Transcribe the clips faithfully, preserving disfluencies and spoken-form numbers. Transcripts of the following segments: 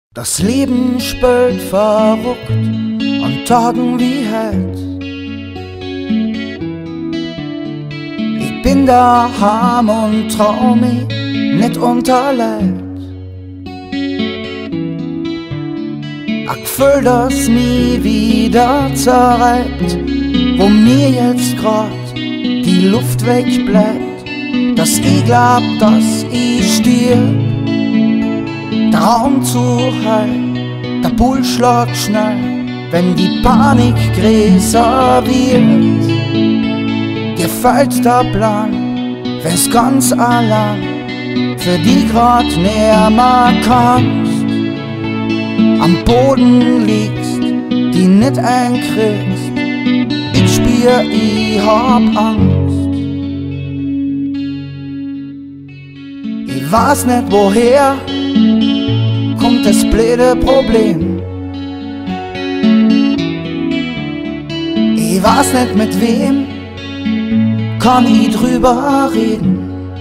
Das Leben spielt verrückt an Tagen wie heut. Ich bin daheim und trau mich nicht unter Leid. Ein Gefühl, das mich wieder zerreibt, wo mir jetzt grad die Luft wegbleibt, dass ich glaub, dass ich stirb. Der Raum zu heil, der Puls schlägt schnell, wenn die Panik größer wird. Dir fällt der Plan, wenn's ganz allein für die grad näher mal kannst. Am Boden liegst, die nicht einkriegst, ich spür, ich hab Angst. Ich weiß nicht woher kommt das blöde Problem. Ich weiß nicht mit wem kann ich drüber reden.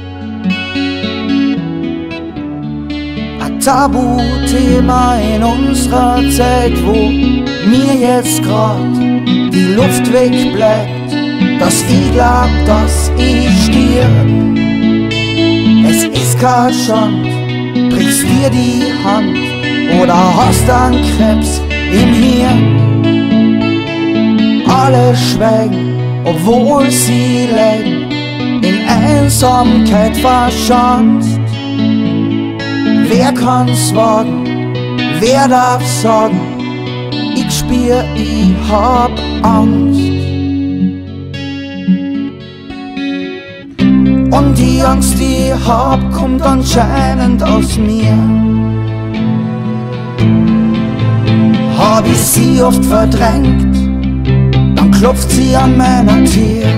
Ein Tabuthema in unserer Zeit, wo mir jetzt grad die Luft wegbleibt, dass ich glaub, dass ich stirb. Es ist kein Schand, brichst dir die Hand oder hast einen Krebs im Hirn. Alle schweigen, obwohl sie leiden, in Einsamkeit verschanzt. Wer kann's wagen, wer darf sagen, ich spür, ich hab Angst. Und die Angst, die ich hab, kommt anscheinend aus mir. Hab ich sie oft verdrängt, dann klopft sie an meiner Tür.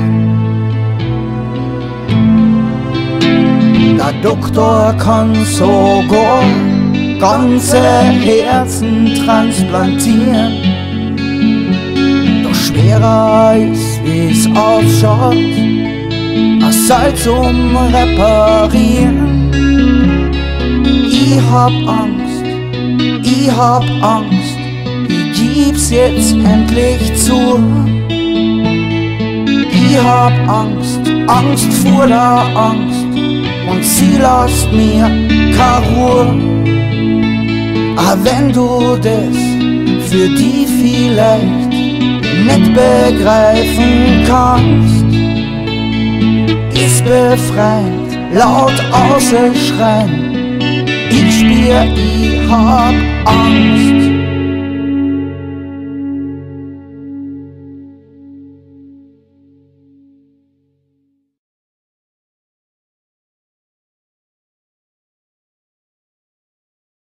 Der Doktor kann sogar ganze Herzen transplantieren. Doch schwerer ist, wie's ausschaut, ein Salz zum Reparieren. Ich hab Angst, ich hab Angst, ich gib's jetzt endlich zu. Ich hab Angst, Angst vor der Angst, und sie lässt mir keine Ruhe. Aber wenn du das für die vielleicht nicht begreifen kannst, ist befreiend, laut ausschreien, ich spür, ich hab Angst.